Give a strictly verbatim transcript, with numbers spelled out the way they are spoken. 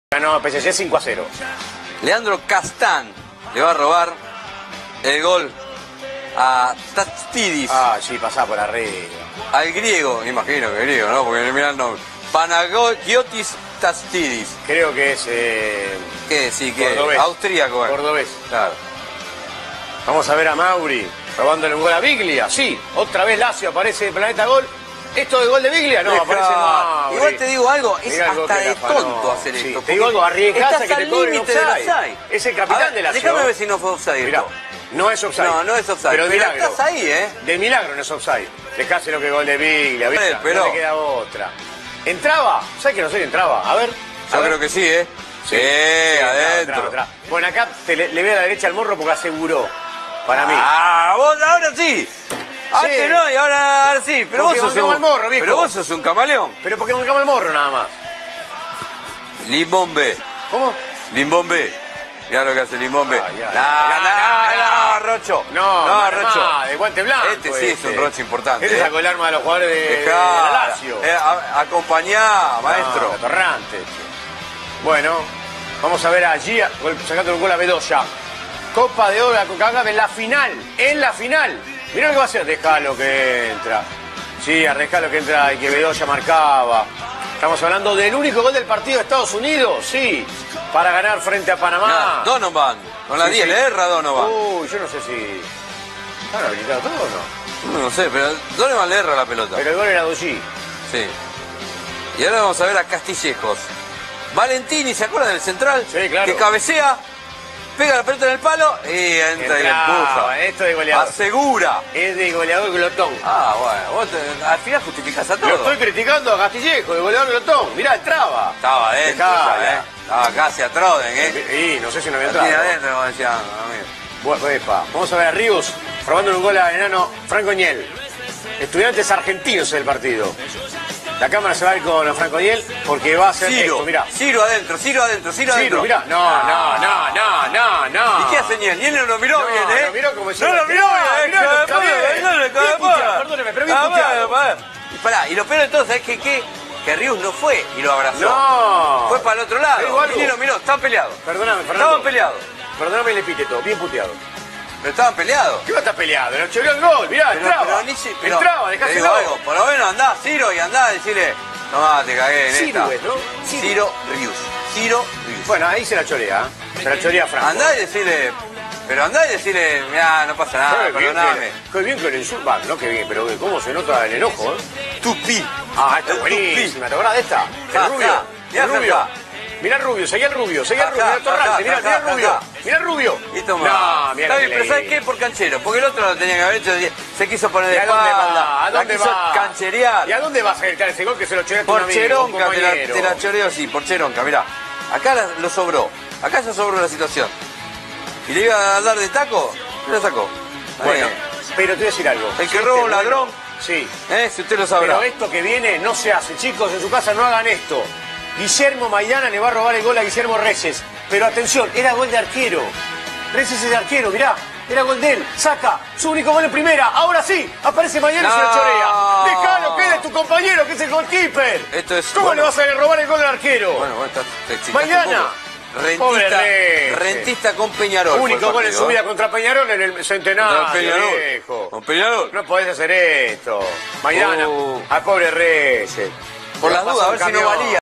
Ganó P S G cinco a cero. Leandro Castán le va a robar el gol a Tatsidis. Ah, sí, pasá por arriba. Al griego, imagino que griego, ¿no? Porque mira el nombre. Panagiotis Tatsidis. Creo que es... Eh, ¿Qué? Sí, que cordobés. austríaco. eh. Cordobés. Claro. Vamos a ver a Mauri robándole un gol a Biglia. Sí, otra vez Lazio aparece en Planeta Gol. ¿Esto de gol de Biglia? No, Deja. aparece Mauri. Igual te digo algo, es Mirá el gol hasta que de la afanó. tonto hacer Sí, esto. te digo algo, arriesgás a que te al cobren límite del offside. offside. Es el capitán A ver, de Lazio. déjame ver si no fue offside Mirá, esto. no es offside. No, no es offside. Pero de Pero milagro. estás ahí, ¿eh? De milagro no es offside. Dejáselo que gol de Biglia. ¿Viste? Pero- No le queda otra. ¿Entraba? ¿Sabes que no sé si entraba? A ver. a Yo ver. creo que sí, ¿eh? Sí, entraba, adentro. entraba, entraba. Bueno, acá te le, le veo a la derecha al morro porque aseguró. Para mí. Ah, vos ahora sí. Antes no y ahora, ahora sí. Pero vos, Porque sos bancamos un, al morro, viejo. pero vos sos un camaleón. Pero porque bancamos el morro nada más. Limbombe. ¿Cómo? Limbombe. Mirá lo que hace Limbombe. Ah, ya, no, ya, no, ya, no, Rocho. No, no, no, Rocho. de guante blanco. Este sí es un Rocho importante. Este eh. sacó el arma de los jugadores de, de Dejá, la Lazio. eh, a- acompañá, maestro. No, atorrante. Bueno, vamos a ver a Gia sacando un gol a Bedoya. Copa de Oro a Coca-Cola en la final. En la final. Mirá lo que va a hacer. Dejalo que entra. Sí, arriesgalo que entra y que Bedoya marcaba. Estamos hablando del único gol del partido de Estados Unidos. Sí, para ganar frente a Panamá. No, Donovan. Con la Sí, diez sí. le erra Donovan. Uy, yo no sé si... ¿Están habilitados todos o no? No, no sé, pero Donovan le erra la pelota. Pero el gol era Doji. Sí. Y ahora vamos a ver a Castillejos. Valentini, ¿se acuerdan del central? Sí, claro. Que cabecea, pega la pelota en el palo y entra y le empuja. Esto de goleador. Asegura. Es de goleador glotón. Ah, bueno, vos te- al final justificás a todo. Lo estoy criticando a Castillejo, de goleador glotón. Mirá, entraba. Estaba adentro, Dejala. ya, ¿eh? Estaba casi a Troden, ¿eh? Y no sé si no había Lo tiene entrado. adentro, como decían, amigo. Bueno, epa. Vamos a ver a Ríos robando un gol al enano Franco Ñel. Estudiantes argentinos en el partido. La cámara se va a ir con Franco Ñel porque va a hacer Ciro, esto, mirá. Ciro adentro, Ciro adentro, Ciro adentro. Ciro, mirá. No, no, no, no, no, no. ¿Y qué hace Ñel? Ñel no lo miró No, bien, ¿eh? lo miró como si no no- lo miró bien, Mirá, ¿eh? mirá, Cada bien. vez, no le Bien cae puteado, mal. perdóneme, pero bien Ah, puteado. bueno, bueno. Y pará, y lo peor de todo, ¿sabés qué? qué? Que Rius no fue y lo abrazó. No. Fue para el otro lado. Te digo algo. Y ni lo miró, estaban peleados. Perdóname, Fernando. Estaban peleados. Perdóname el epíteto, bien puteado. Pero estaban peleados. ¿Qué va a estar peleado? Le choreó el gol, mirá, Pero, entraba. pero ni si- pero- entraba, te digo dejáselo. algo, por lo menos andá, Ciro, y andá a decirle, tomá, te cagué en Ciro, esta. ¿no? Ciro, Ciro. Rius. Ciro Rius. Bueno, ahí se la chorea, ¿eh? Se la chorea Franco. Andá y decirle, pero andá y decirle, mirá, no pasa nada, Qué bien perdoname. que- Qué bien que le insulta. No, qué bien, pero cómo se nota el enojo, ¿eh? Tupi. Ah, esta es El buenísima. ¿Te acordás de esta? El Ja, rubio. ja. Mirá, El rubio. ja, ja. Mirá el rubio, seguía el rubio, seguía el Ja, rubio. ja, Mirá el torrante, ja, mirá, ja, mirá el ja, rubio. ja. Mirá el rubio. Y toma. No, mirá Está lo bien, que pero le ¿sabes di. qué? Por canchero. Porque el otro lo tenía que haber hecho. Se quiso poner ¿Y de a dónde espalda. va? ¿A la dónde quiso va? cancherear. ¿Y a dónde vas a gritar ese gol que se lo choreaste a un Por amigo, un Cheronca te la, compañero? te la choreo así, por Cheronca, mirá. Acá la- lo sobró. Acá ya sobró la situación. Y le iba a dar de taco, se la sacó. Bueno, Ahí. pero te voy a decir algo. El que Si roba este un bueno- ladrón. Sí. ¿Eh? Si usted lo sabrá. Pero esto que viene no se hace. Chicos, en su casa no hagan esto. Guillermo Maidana le va a robar el gol a Guillermo Reyes. Pero atención, era gol de arquero. Reyes es de arquero, mirá. Era gol de él. Saca su único gol en primera. Ahora sí, aparece Maidana y se lo No. chorea. Dejalo, que es tu compañero, que es el goalkeeper. Esto es- ¿Cómo bueno. le vas a robar el gol al arquero? Bueno, bueno, está, te excitaste Maidana. un poco. Pobre Rentista, Reyes. rentista con Peñarol. fue Único el gol en partido, su ¿eh? vida contra Peñarol en el centenario, Contra Peñarol. viejo. Con Peñarol. No podés hacer esto. Maidana, Oh. al pobre Reyes. Por Le las pasa dudas, a un ver si no camión. valía.